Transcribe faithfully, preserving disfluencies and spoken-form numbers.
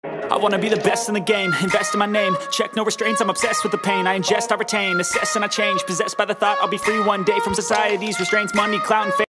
I wanna be the best in the game, invest in my name. Check no restraints, I'm obsessed with the pain. I ingest, I retain, assess and I change. Possessed by the thought I'll be free one day from society's restraints. Money, clout and fame.